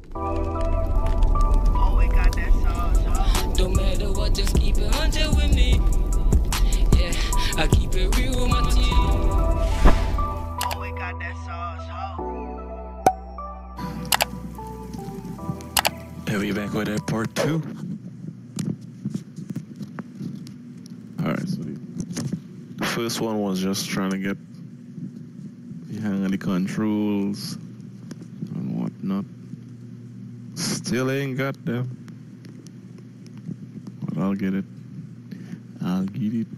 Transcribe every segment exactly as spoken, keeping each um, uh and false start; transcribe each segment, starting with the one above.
Oh, it got that sauce, huh? Don't matter what, just keep it one hundred with me. Yeah, I keep it real with my team. Oh, it got that sauce, huh? And we back with that part two. Alright, so the first one was just trying to get the hang of the controls and whatnot. Still ain't got them. But I'll get it. I'll get it.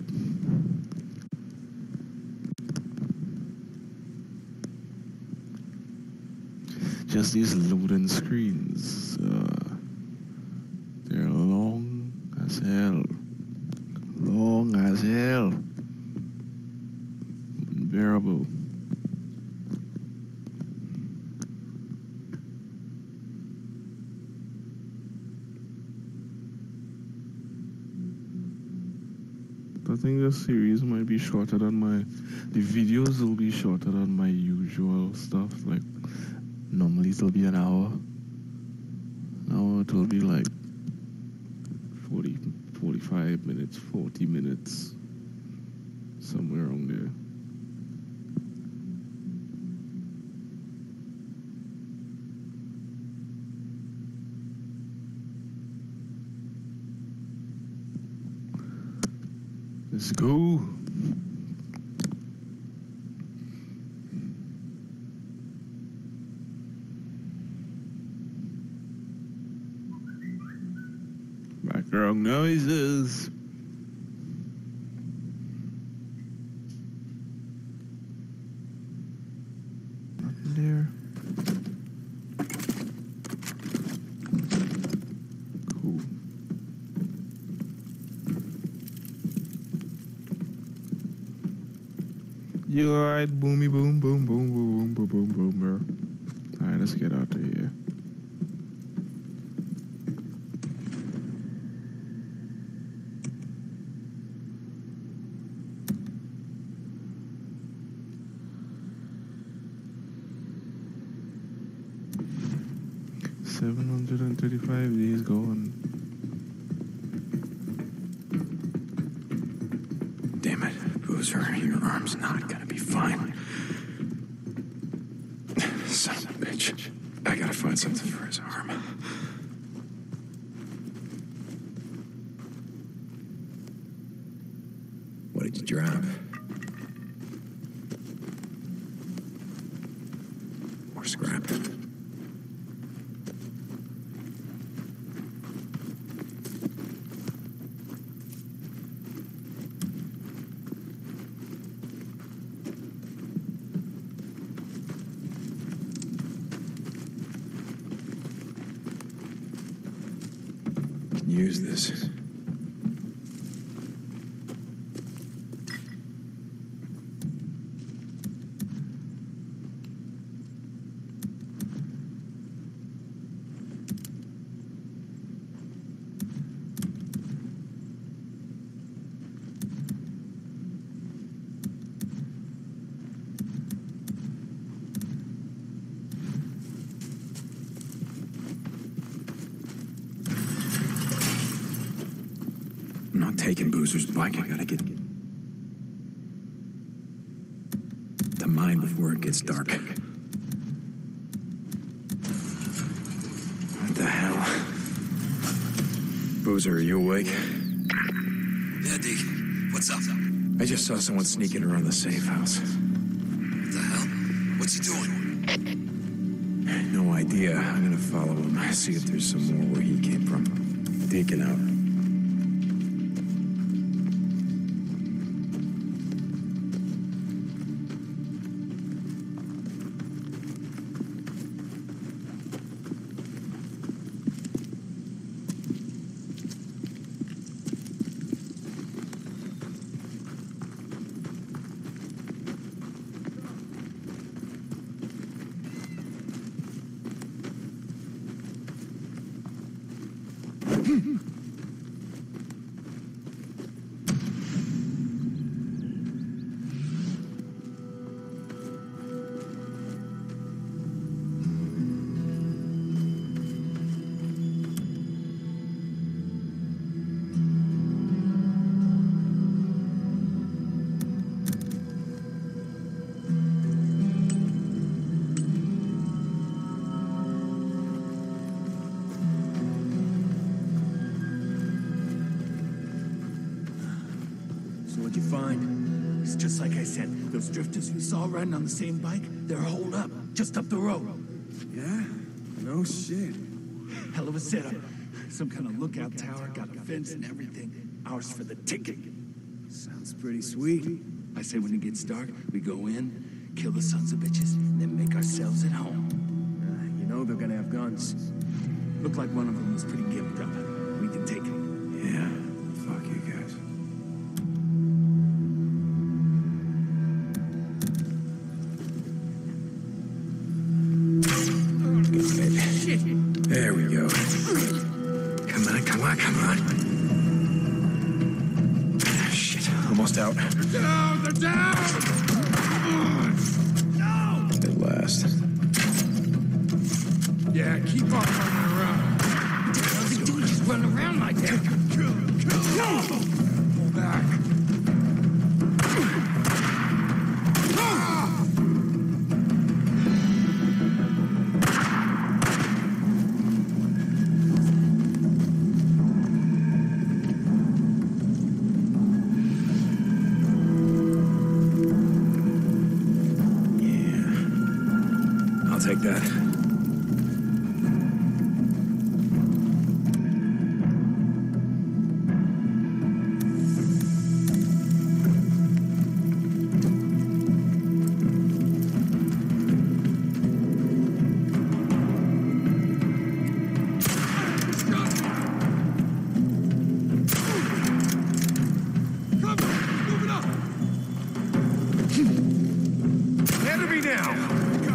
Just these loading screens. Uh, they're long as hell. Long as hell. Unbearable. I think the series might be shorter than my... The videos will be shorter than my usual stuff. Like, normally it'll be an hour. Now it will be like forty, forty-five minutes, forty minutes. Somewhere around there. Let's go. Background noises. Nothing there. Cool. You alright? Boomy boom boom boom boom boom boom boom boom. Alright, let's get out of here. seven hundred thirty-five days gone. Damn it, Boozer, your arm's not gonna be fine. Son of a bitch. I gotta find something for his arm. What did you drop? More scrap. Use this. I'm not taking Boozer's bike. I gotta get to mine before it gets dark. What the hell? Boozer, are you awake? Yeah, D. What's up? I just saw someone sneaking around the safe house. What the hell? What's he doing? No idea. I'm gonna follow him. See if there's some more where he came from. Take it out. What'd you find? It's just like I said. Those drifters we saw riding on the same bike, they're holed up, just up the road. Yeah? No shit. Hell of a setup. Some kind of lookout tower, got a fence and everything. Ours for the ticket. Sounds pretty sweet. I say when it gets dark, we go in, kill the sons of bitches, and then make ourselves at home. Uh, you know they're gonna have guns. Looked like one of them was pretty gimped up. We can take it. Yeah. Fuck you guys. Good. There we go. Come on, come on, come on. Ah, shit, almost out. They're down! They're down! No! At last. Yeah, keep on running around. What's he doing just running around like that? Kill him! Kill him! Pull back. Yeah. I'll take that. Enemy now!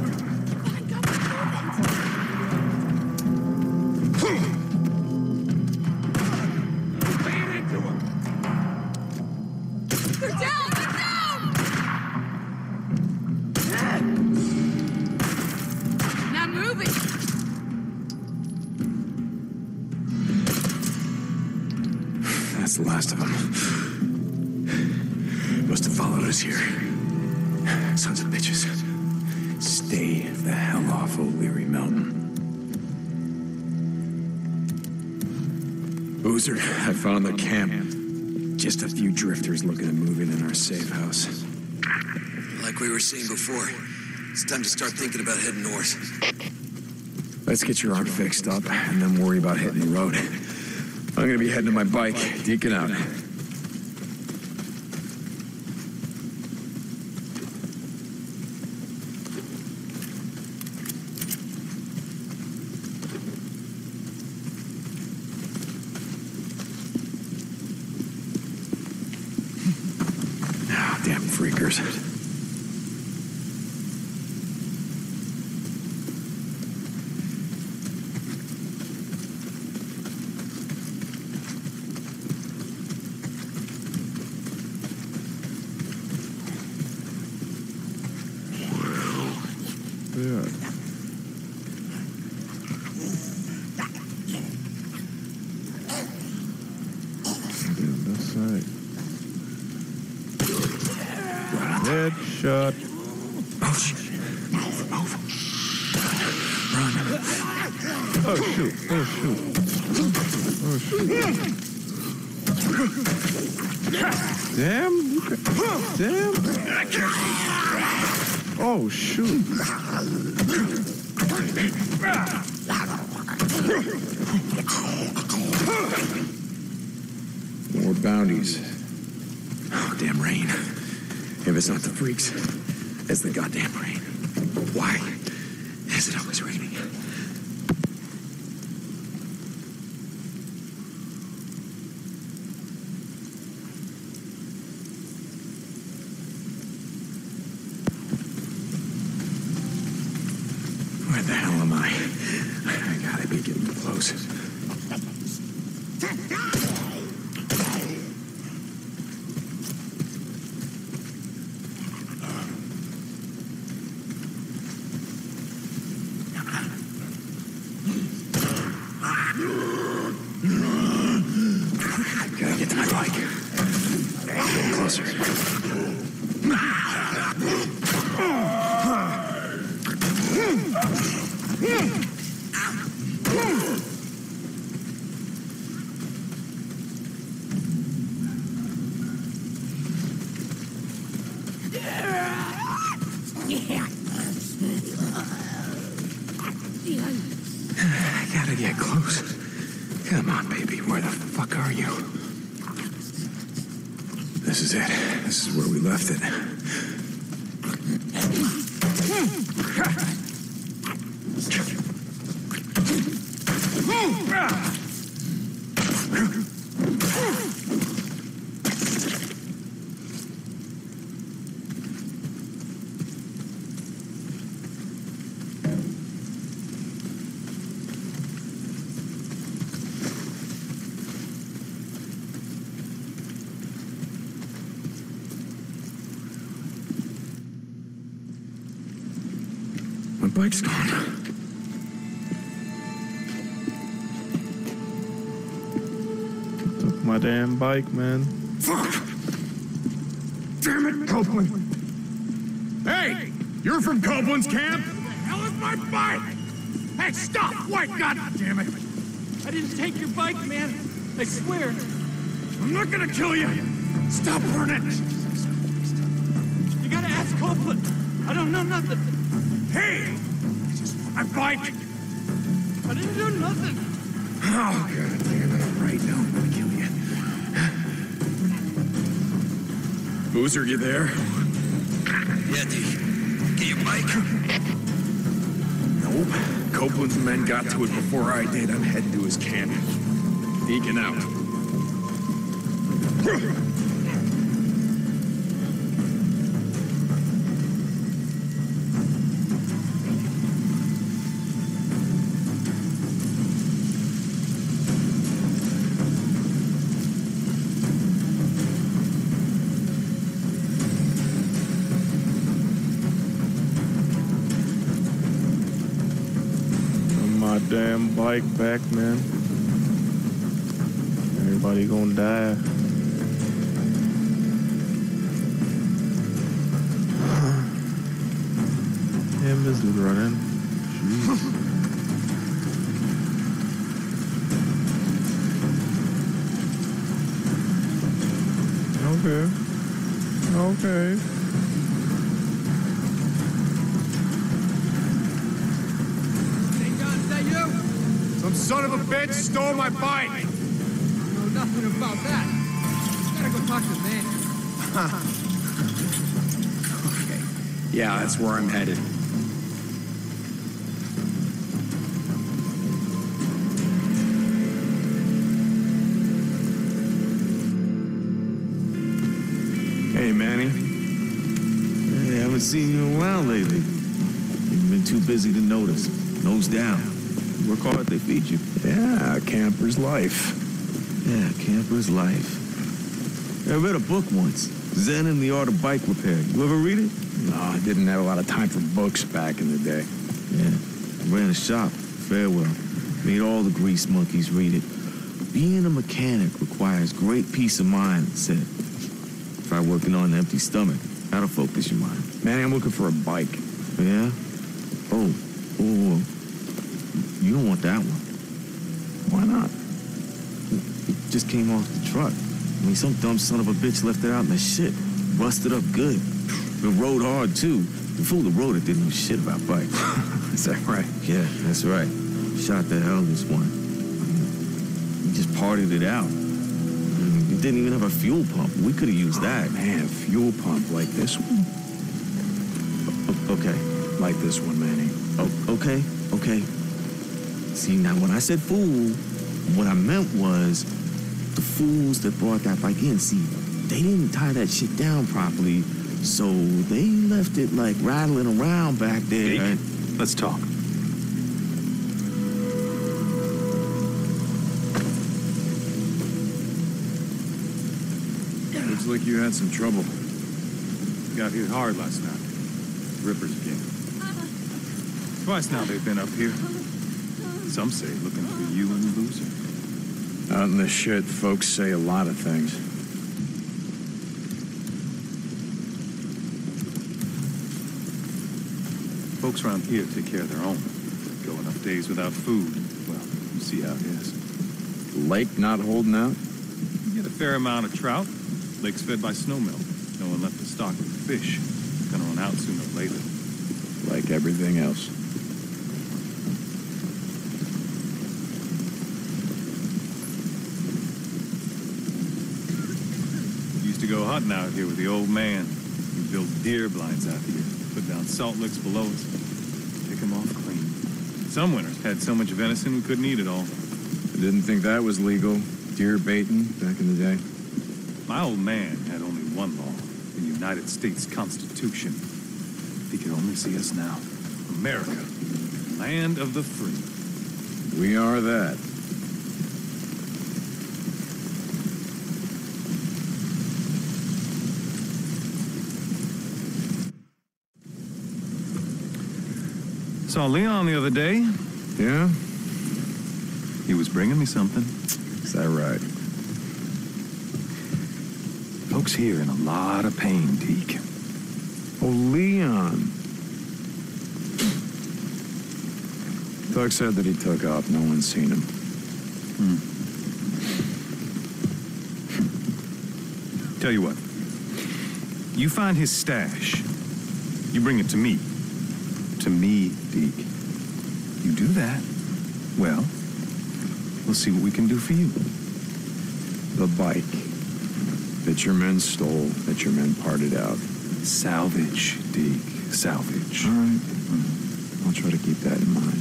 Ran into him! They're down! They're down! Not moving! That's the last of them. Must have followed us here. Sons of bitches. Stay the hell off O'Leary Mountain. Boozer, I found the camp. Just a few drifters looking to move in in our safe house. Like we were saying before, it's time to start thinking about heading north. Let's get your arm fixed up and then worry about hitting the road. I'm gonna be heading to my bike. Deacon out. Ah, damn freakers. Yeah. Damn, that's right. Headshot. Oh, shit. Move, move. Run. Oh, shoot. Oh, shoot. Oh, shoot. Damn. Damn. Oh, shoot. More bounties. Oh, damn rain. If it's not the freaks, it's the goddamn rain. Why is it always raining? Where the hell am I? I gotta be getting close. Gotta get to my bike. Getting closer. I gotta get close. Come on, baby. Where the fuck are you? This is it. This is where we left it. My bike's gone. Took my damn bike, man. Fuck! Damn it, Copeland! Hey! You're from Copeland's camp? Where the hell is my bike? Hey, stop! Wait, god damn it! I didn't take your bike, man. I swear. I'm not gonna kill you! Stop burning! You gotta ask Copeland. I don't know nothing. Hey! My bike! I didn't do nothing. Oh, god damn it. Right now, I'm gonna kill you. Boozer, you there? Yeah, D. Get your bike? Nope. Copeland's men got to it before I did. I'm heading to his camp. Deacon out. My damn bike back, man. Everybody gonna die. Damn, this dude running. Jeez. Okay. Okay. Some son of a bitch stole my bike! I know nothing about that. Gotta go talk to the man. Okay. Yeah, that's where I'm headed. Hey, Manny. Hey, I haven't seen you in a while lately. You've been too busy to notice. Nose down. You work hard, they feed you. Yeah, camper's life. Yeah, camper's life. I read a book once, Zen and the Art of Bike Repair. You ever read it? No, I didn't have a lot of time for books back in the day. Yeah, I ran a shop, Farewell. Made all the grease monkeys read it. Being a mechanic requires great peace of mind, it said. Try working on an empty stomach. That'll focus your mind. Manny, I'm looking for a bike. Yeah? Oh, oh, you don't want that one. Why not? It just came off the truck. I mean, some dumb son of a bitch left it out in the shit. Rusted up good. It rode hard, too. The fool that rode it didn't know shit about bikes. Is that right? Yeah, that's right. Shot the hell this one. He just partied it out. It didn't even have a fuel pump. We could have used that. Oh, man, fuel pump like this one? O- okay. Like this one, Manny. Oh, okay, okay. See, now when I said fool, what I meant was the fools that brought that bike in. See, they didn't tie that shit down properly, so they left it like rattling around back there. Hey, let's talk. Looks like you had some trouble. Got hit hard last night. Rippers again. Twice now they've been up here. Some say looking for you and Boozer. Out in the shit, folks say a lot of things. Folks around here take care of their own. Go enough days without food. Well, you see how it is. Lake not holding out? You get a fair amount of trout. Lake's fed by snowmelt. No one left to stock with fish. Gonna run out sooner or later. Like everything else. go hunting out here with the old man. We built deer blinds out here, put down salt licks below us, pick them off clean. Some winters had so much venison we couldn't eat it all. I didn't think that was legal. Deer baiting back in the day. My old man had only one law, the United States Constitution. He could only see us now. America, land of the free. We are that. Saw Leon the other day. Yeah? He was bringing me something. Is that right? Folks here in a lot of pain, Deke. Oh, Leon. Doug said that he took off. No one's seen him. Hmm. Tell you what. You find his stash. You bring it to me. To me, Deke. You do that, well, we'll see what we can do for you. The bike that your men stole, that your men parted out. Salvage, Deke. Salvage. All right. I'll try to keep that in mind.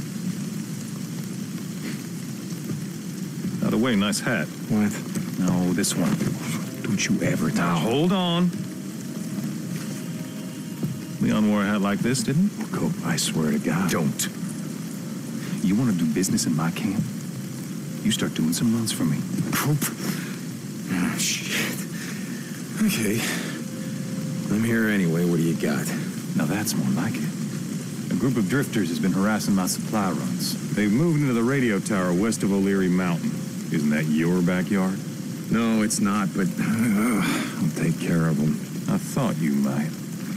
By the way, nice hat. What? No, this one. Don't you ever touch Now, it. hold on. Leon wore a hat like this, didn't he? Cope, I swear to God. Don't. You want to do business in my camp? You start doing some runs for me. Cope. Oh, shit. Okay. I'm here anyway. What do you got? Now that's more like it. A group of drifters has been harassing my supply runs. They've moved into the radio tower west of O'Leary Mountain. Isn't that your backyard? No, it's not, but uh, I'll take care of them. I thought you might.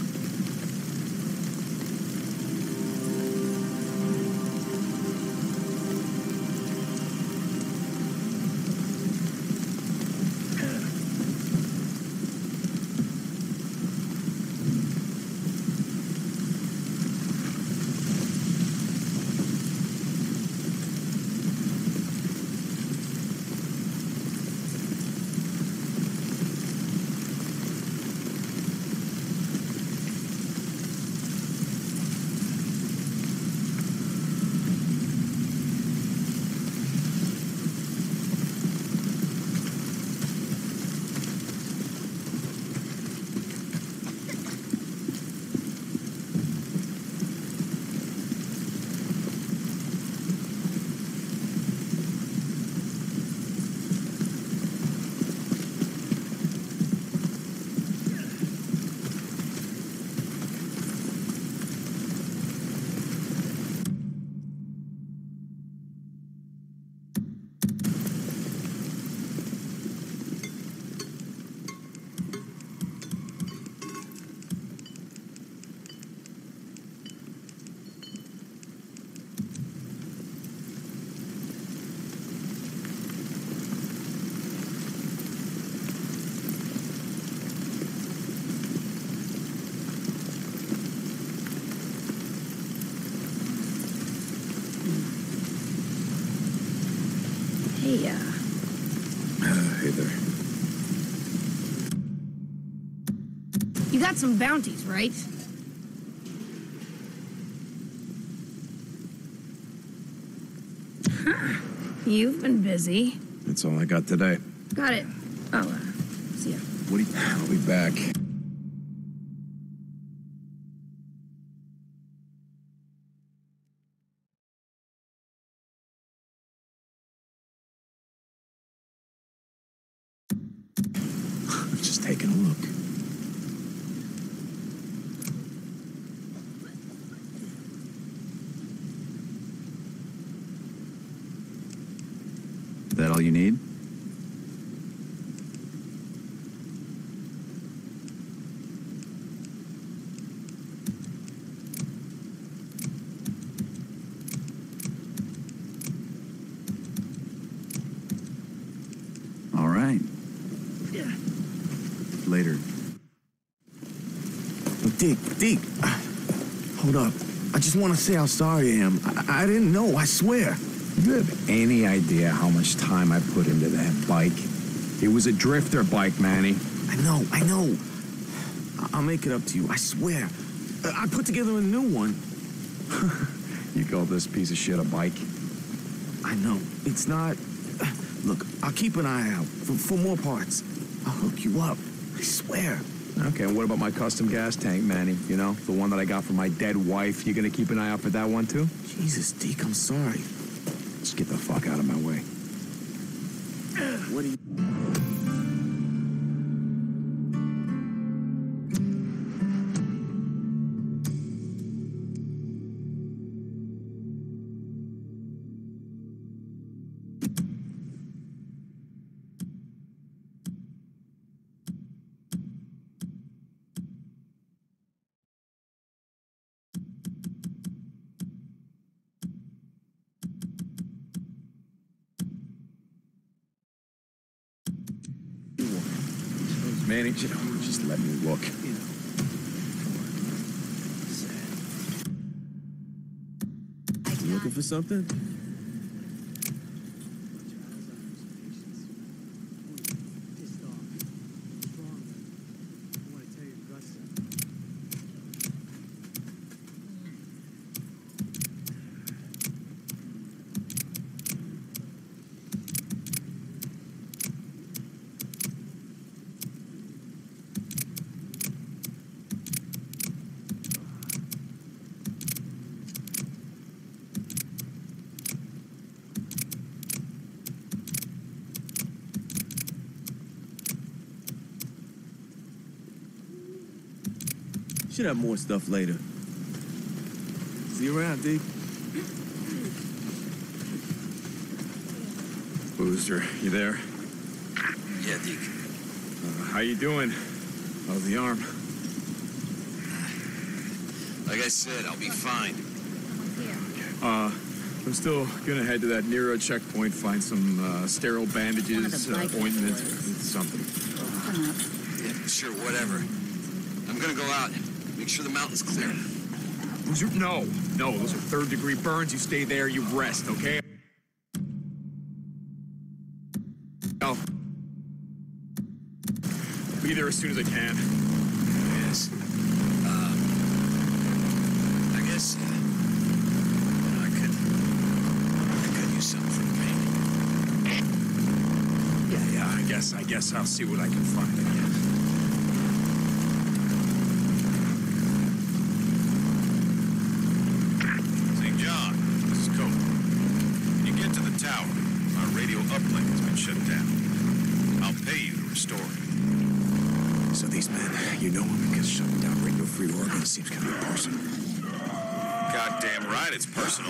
Hey, uh... Uh, hey there. You got some bounties, right? Huh. You've been busy. That's all I got today. Got it. Oh, uh, see ya. What do you... I'll be back. I'm just taking a look. That all you need? All right. Later. Deke, Deke, uh, hold up. I just want to say how sorry I am. I, I didn't know, I swear. You have any idea how much time I put into that bike? It was a drifter bike, Manny. I know, I know. I- I'll make it up to you, I swear. Uh, I put together a new one. You call this piece of shit a bike? I know. It's not... Look, I'll keep an eye out for, for more parts. I'll hook you up. I swear. Okay, and what about my custom gas tank, Manny? You know, the one that I got from my dead wife. You gonna keep an eye out for that one, too? Jesus, Deke, I'm sorry. Just get the fuck out of my way. What do you... Manny, you know, just let me look. You looking for something? Should have more stuff later. See you around, Deke. Boozer, you there? Yeah, Deke. Uh, how you doing? How's the arm? Like I said, I'll be fine. Uh, I'm still gonna head to that Nero checkpoint, find some uh, sterile bandages, uh, ointment, something. Yeah, sure, whatever. I'm gonna go out. Make sure the mountain's clear. Boozer, no, no, those are third degree burns. You stay there, you rest, okay? I'll be there as soon as I can. Yes. Um, I guess, uh, you know, I could, I could use something for the painting. Yeah, yeah, I guess, I guess I'll see what I can find, I guess. Saint John, this is Cope. When you get to the tower, our radio uplink has been shut down. I'll pay you to restore it. So these men, you know them because shutting down Radio Free Oregon seems kind of personal. Goddamn right, it's personal.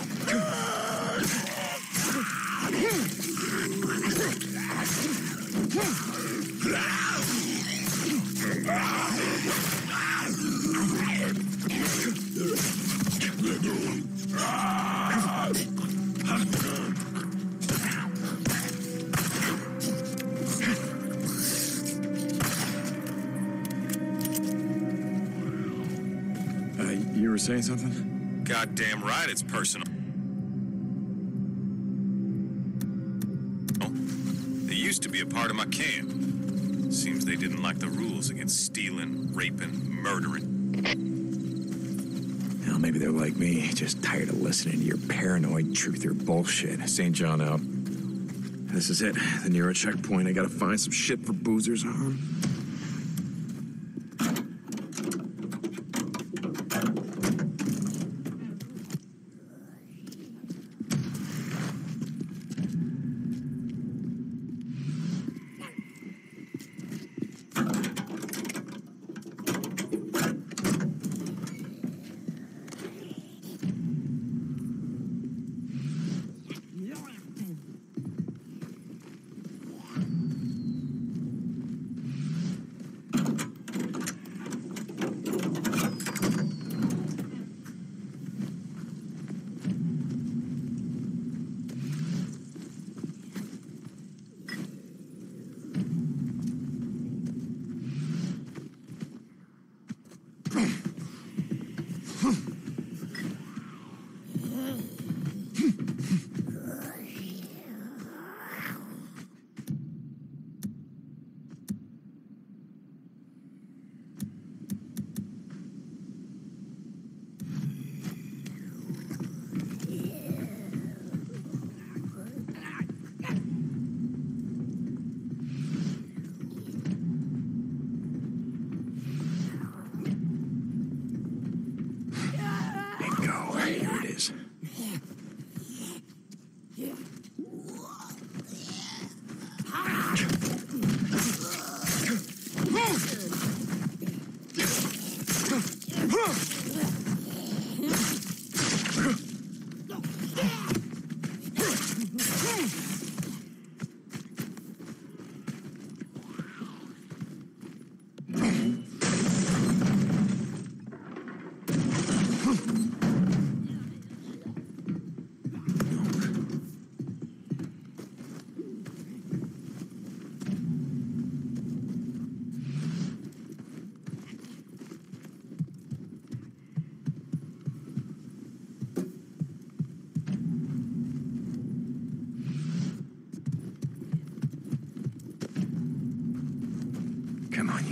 Uh, you were saying something? Goddamn right, it's personal. They used to be a part of my camp. Seems they didn't like the rules against stealing, raping, murdering. Well, maybe they're like me, just tired of listening to your paranoid truther bullshit. Saint John out. This is it, the Nero checkpoint. I gotta find some shit for Boozer's arm.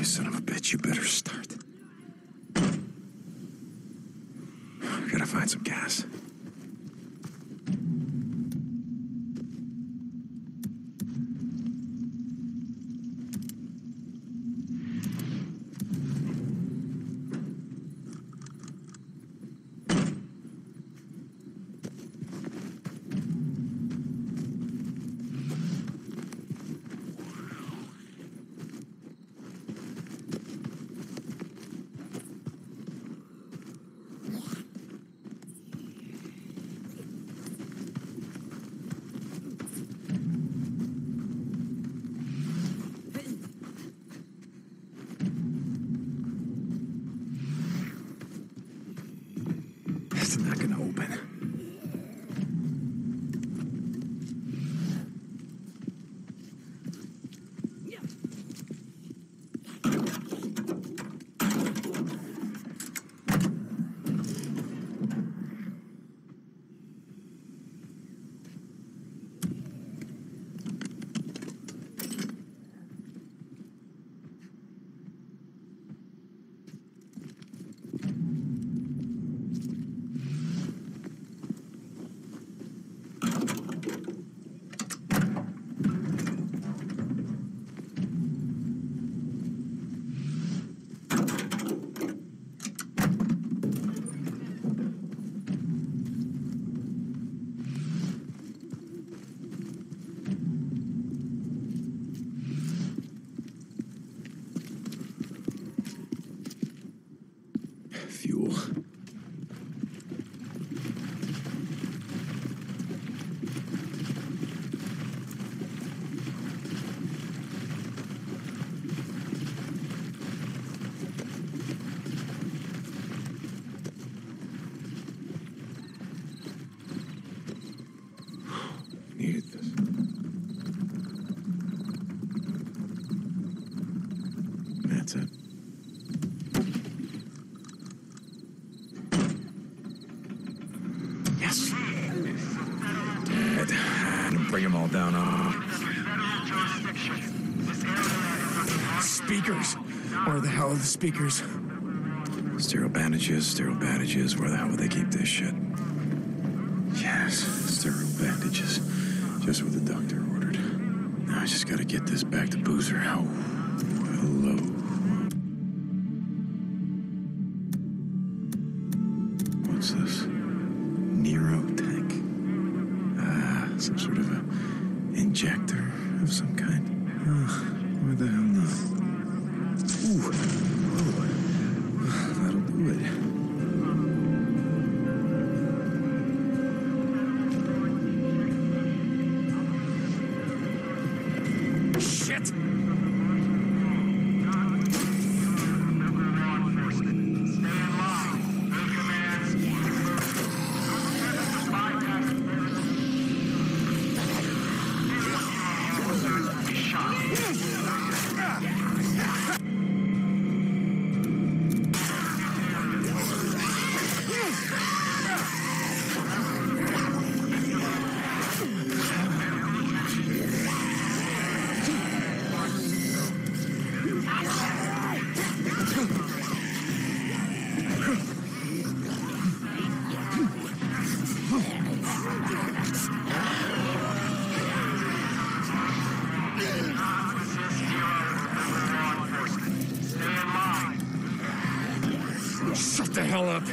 son of a bitch, you better start. We gotta find some gas. It's not gonna open. Fuel. Needed this. That's it. Yes. Dead. And bring them all down on them. Speakers. Where the hell are the speakers? Sterile bandages, sterile bandages. Where the hell would they keep this shit? Yes, sterile bandages. Just what the doctor ordered. Now I just gotta get this back to Boozer. Oh, hello. What's this? Nero tank. Ah, some sort of a injector of some kind. Oh, where the hell now? Ooh. Oh. That'll do it. Shit! Shut the hell up!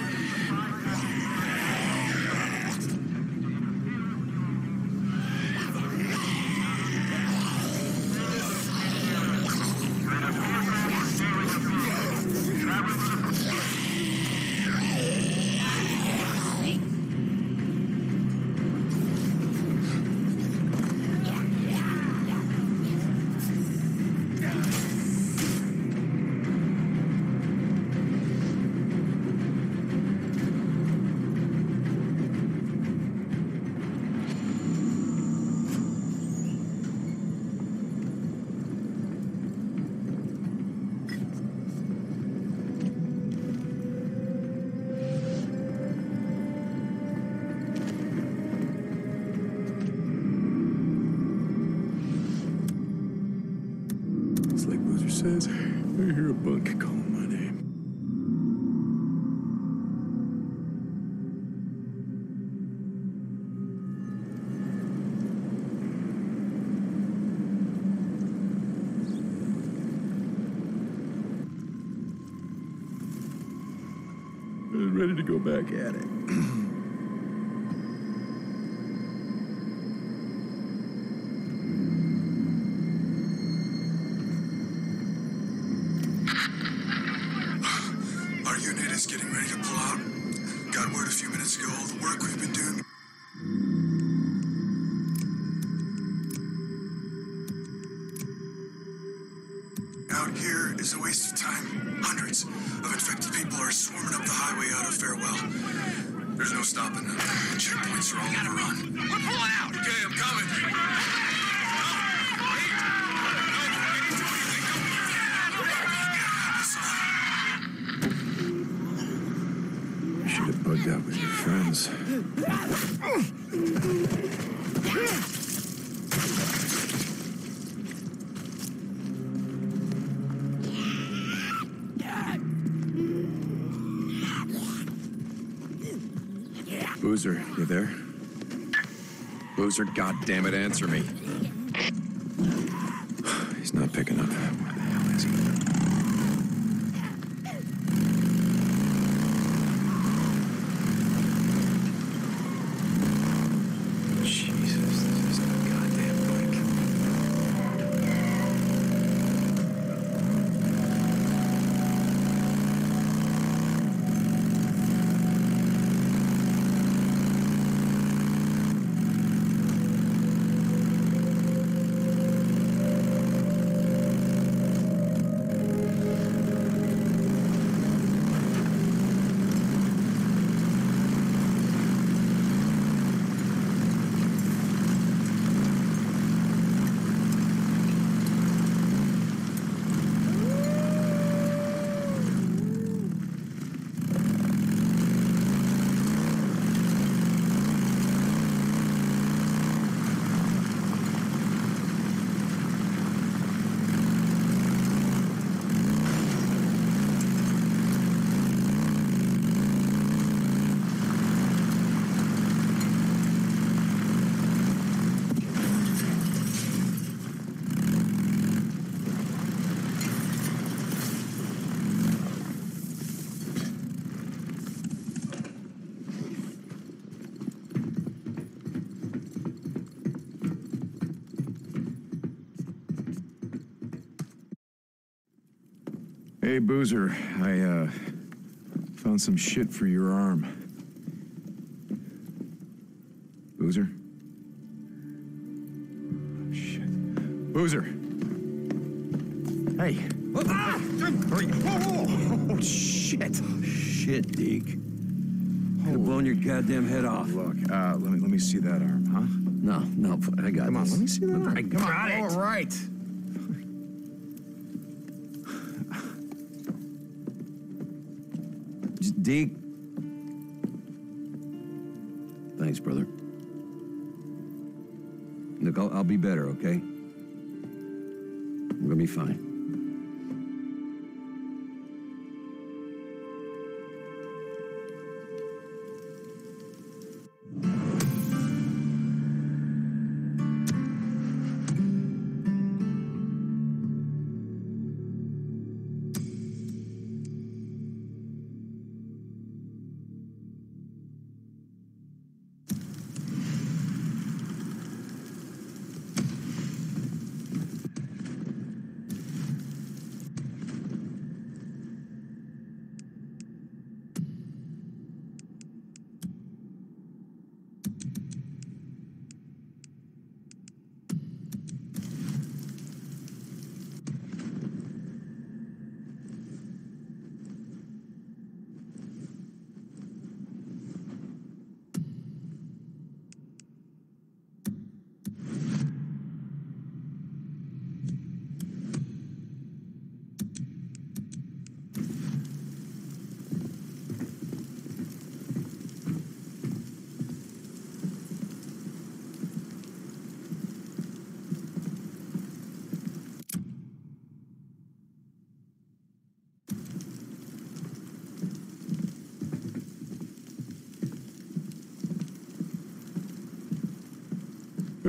says, I hear a bunk calling my name. I'm ready to go back at it. Our unit is getting ready to pull out. Got word a few minutes ago all the work we've been doing. Out here is a waste of time. Hundreds of infected people are swarming up the highway out of Farewell. There's no stopping them. The checkpoints are all overrun. We're pulling out! Okay, I'm coming! You should have bugged out with your friends. Boozer, you there? Boozer, goddammit, answer me. He's not picking up. Where the hell is he? Jesus, this is no goddamn bike. Hey, Boozer, I, uh, found some shit for your arm. Boozer? Oh, shit. Boozer! Hey! Ah! Hurry! Whoa, whoa, whoa. Oh, shit! Shit, Deke. Could have blown your goddamn head off. Look, uh, let me, let me see that arm, huh? No, no, I got Come on, this. let me see that arm. I Come got on, it. all right. Just Deke. Thanks, brother. Look, I'll, I'll be better, okay? I'm gonna be fine.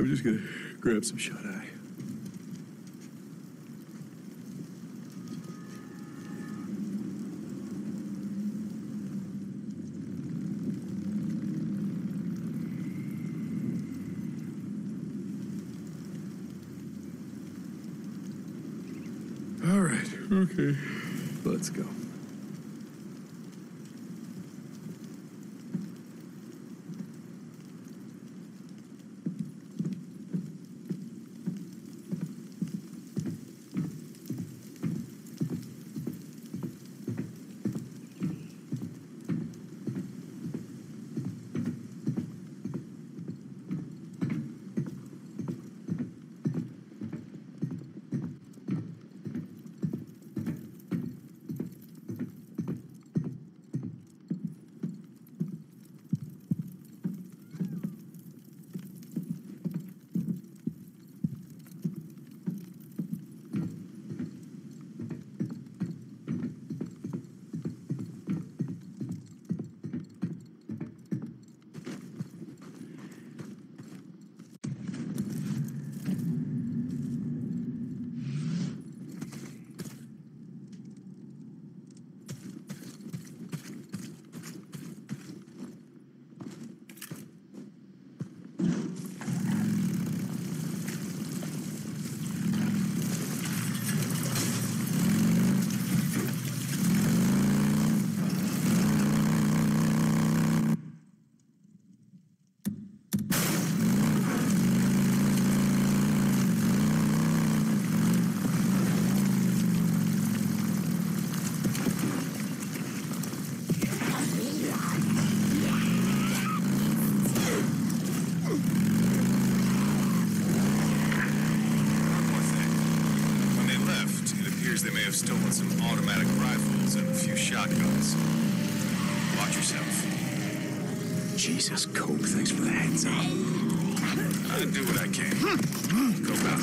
I'm just gonna grab some shut eye. All right, okay, let's go. They may have stolen some automatic rifles and a few shotguns. Watch yourself. Jesus, Cope, thanks for the heads up. I do what I can. Go back.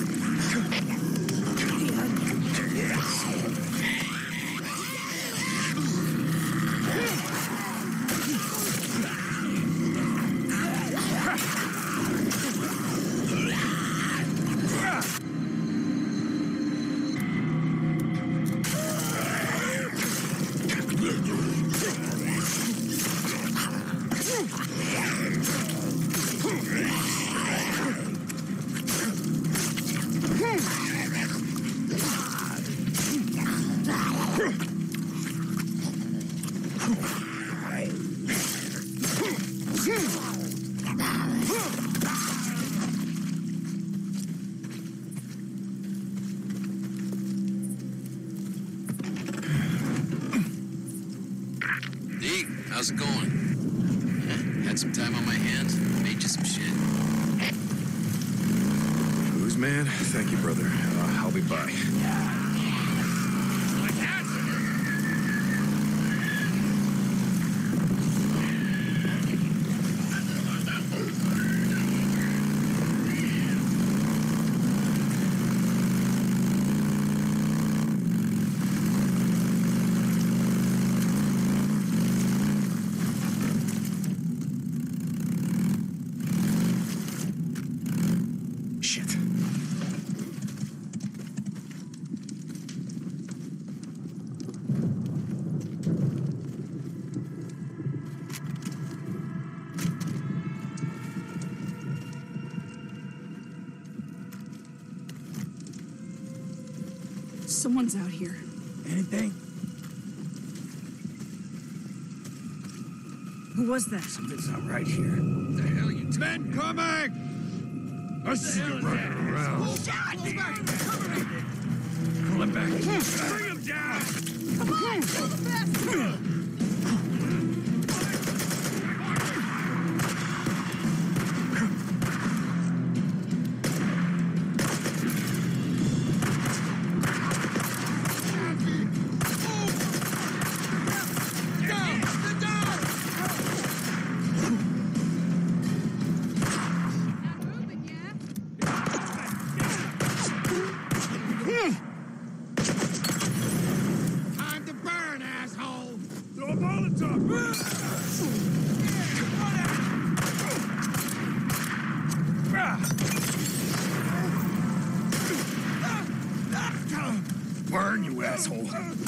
How's it going? Had some time on my hands, made you some shit. Who's man? Thank you, brother. Uh, I'll be by. Someone's out here. Anything? Who was that? Something's not right here. The hell you men coming! I see you running around. Shot! Pull him back. Bring him down! Come on! Pull him back! burn, you asshole.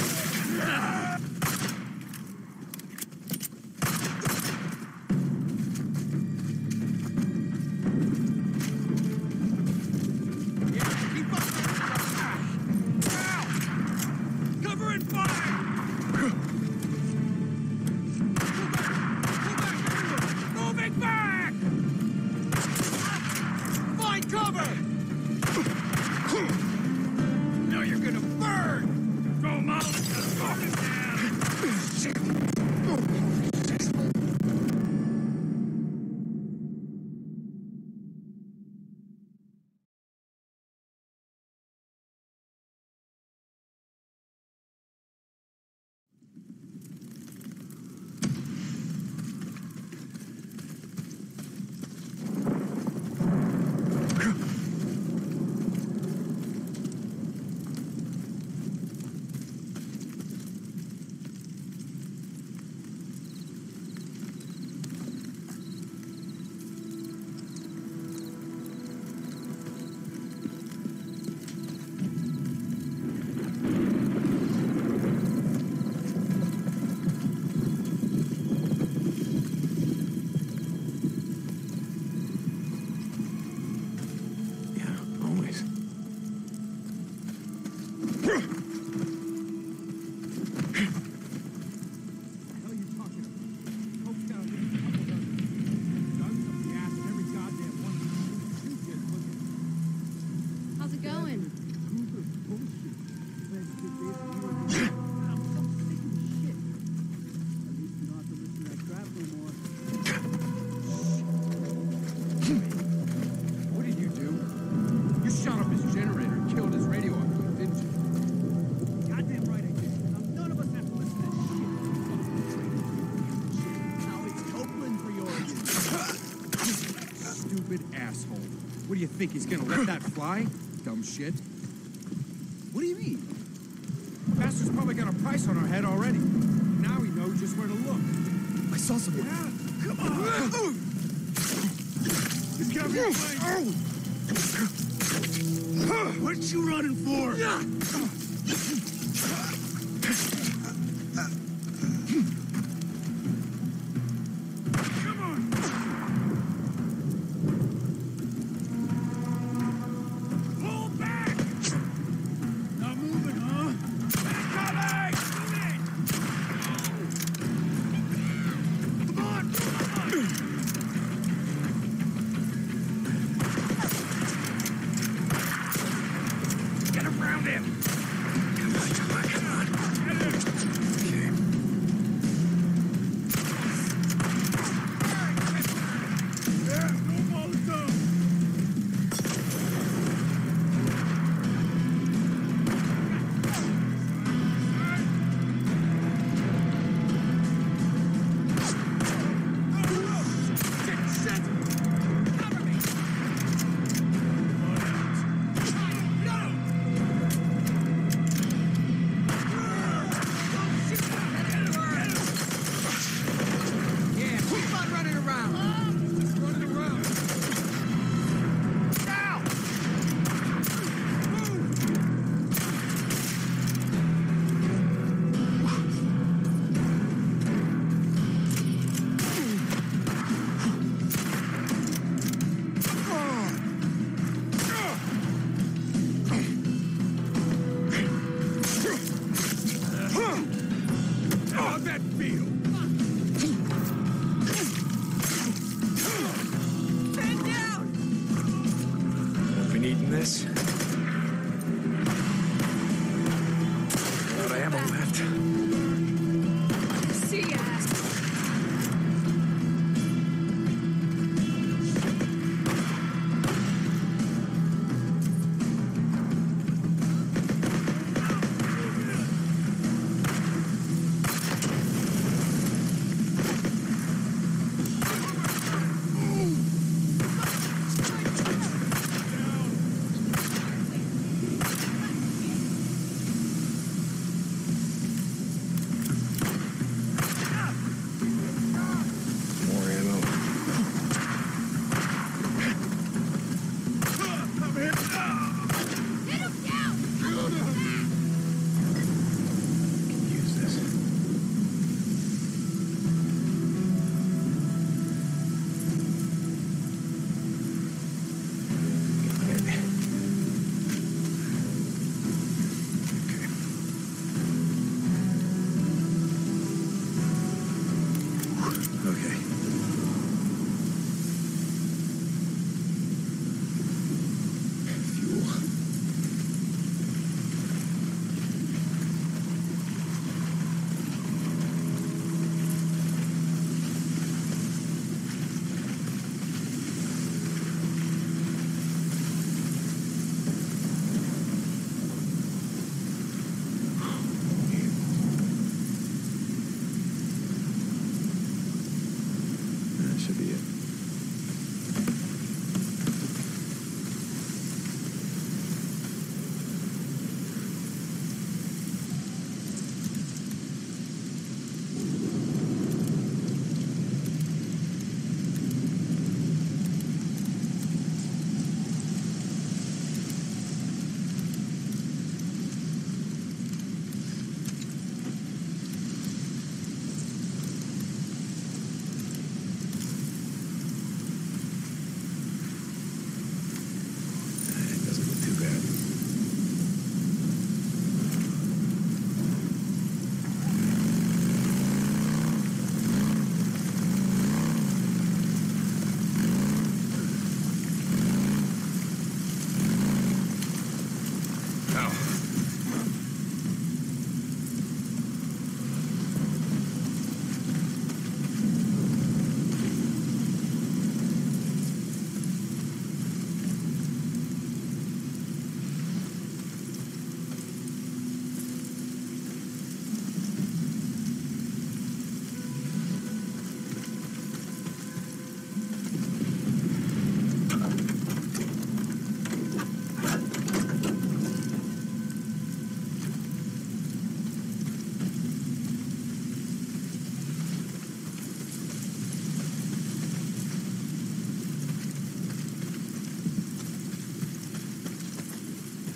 What do you think, he's gonna let that fly? Dumb shit. What do you mean? Bastard's probably got a price on our head already. Now we know just where to look. I saw someone. Yeah, come on! He's got me flanked. What you running for?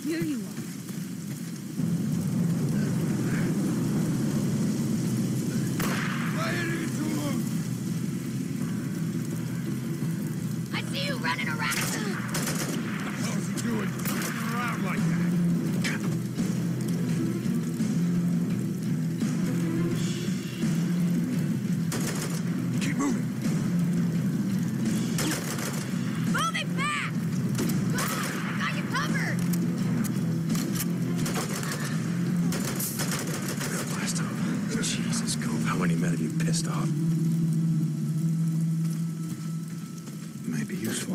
Here you are. I see you running around. What the hell is he doing? Running around like that? Keep moving. Moving back! Go on, I got you covered! Blast off. Jesus, Cove, how many men have you pissed off? Might be useful.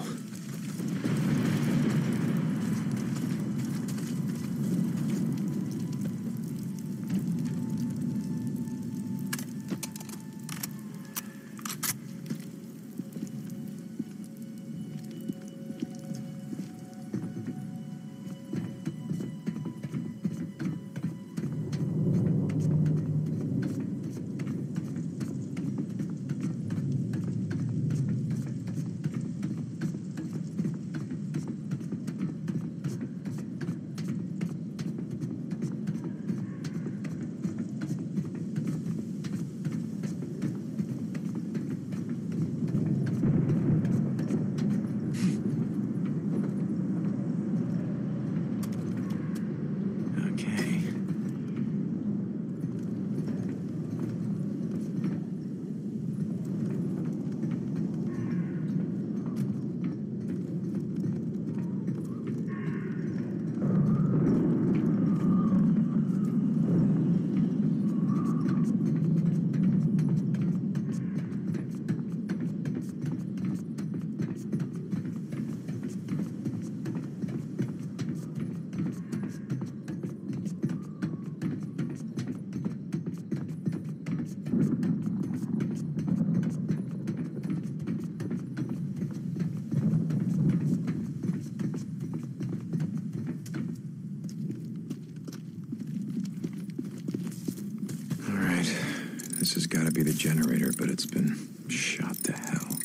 This has got to be the generator, but it's been shot to hell.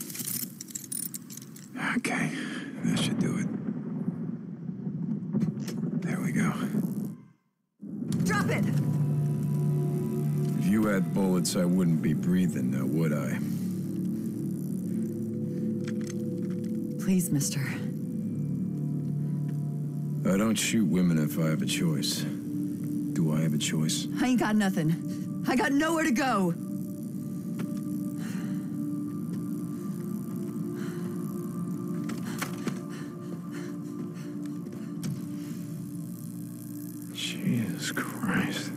Okay, that should do it. There we go. Drop it! If you had bullets, I wouldn't be breathing now, would I? Please, mister. I don't shoot women if I have a choice. Do I have a choice? I ain't got nothing. I got nowhere to go. Jesus Christ.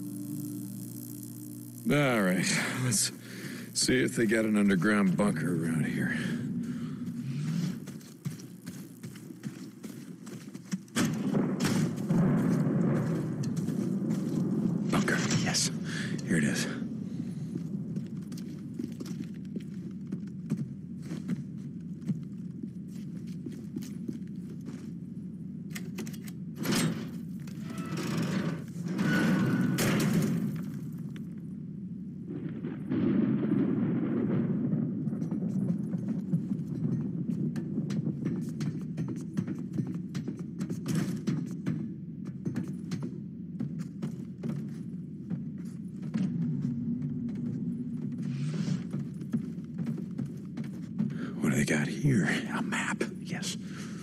All right, let's see if they got an underground bunker around here. Bunker, yes. Here it is. What do they got here? A map, yes.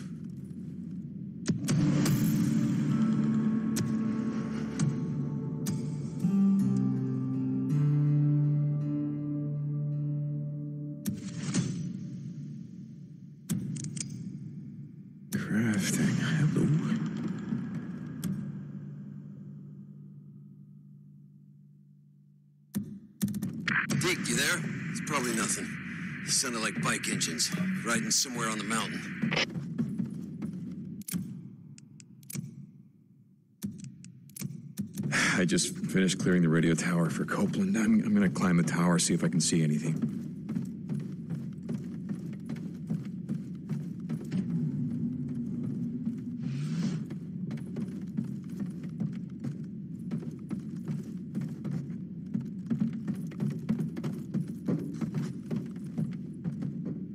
Crafting, hello. Deke, you there? It's probably nothing. It sounded like bike engines, riding somewhere on the mountain. I just finished clearing the radio tower for Copeland. I'm, I'm gonna climb the tower, see if I can see anything.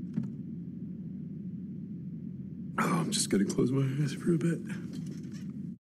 Oh, I'm just gonna close my eyes for a bit.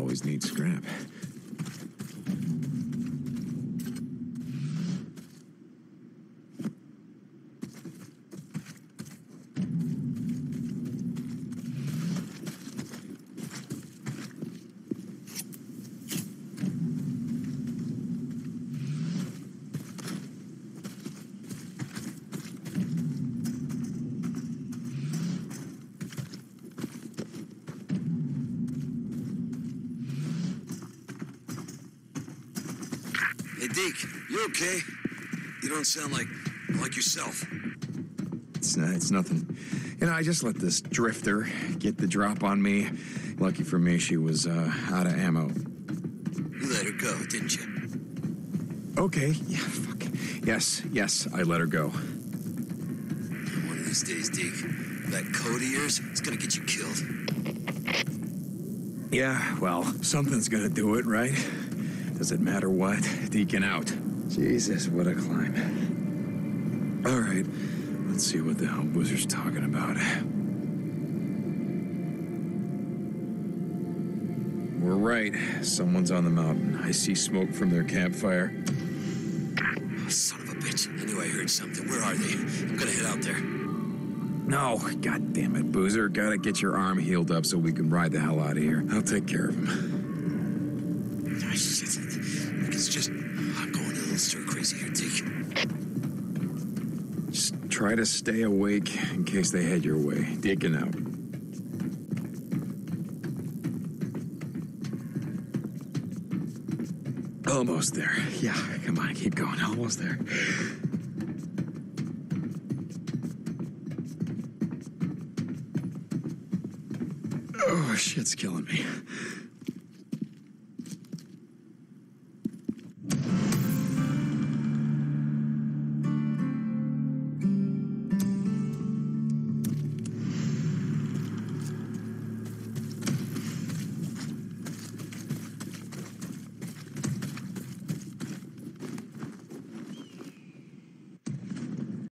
always need scrap. Hey, Deke, you okay? You don't sound like like yourself. It's, uh, it's nothing. You know, I just let this drifter get the drop on me. Lucky for me, she was uh, out of ammo. You let her go, didn't you? Okay, yeah, fuck. Yes, yes, I let her go. One of these days, Deke, that code of yours is gonna get you killed. Yeah, well, something's gonna do it, right? Does it matter what? Deacon out. Jesus, what a climb. All right, let's see what the hell Boozer's talking about. We're right. Someone's on the mountain. I see smoke from their campfire. Oh, son of a bitch. I knew I heard something. Where are they? I'm gonna head out there. No, god damn it, Boozer. Gotta get your arm healed up so we can ride the hell out of here. I'll take care of him. Oh, shit. It's just, I'm going a little stir crazy here, Deke. Just try to stay awake in case they head your way. Deacon out. Almost there. Yeah, come on, keep going. Almost there. Oh, shit's killing me.